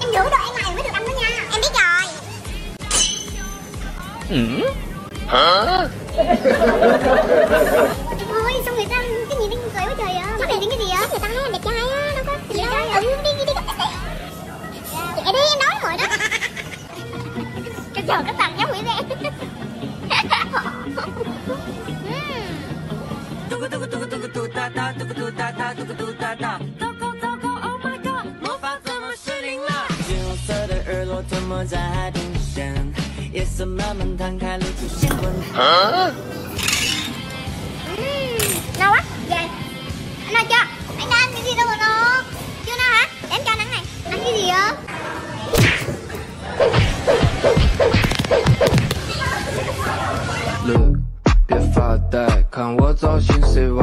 giữ đồ an toàn mới được ăn đó nha. Em biết rồi. Hả? Thôi xong người ta cái gì đang cười quá trời ạ. Chắc là cái gì á? Người ta thấy em đẹp trai á, đâu có gì đâu. Đi đi đi. Chạy đi em nói rồi đó. Cái giờ cái tầm giống Nguyễn Đen. Hả? No quá, về. Anh no chưa? Anh đã ăn cái gì đâu rồi no? Chưa no hả? Để em cho nắng này. Ăn cái gì vậy? Look， 别发呆，看我造型随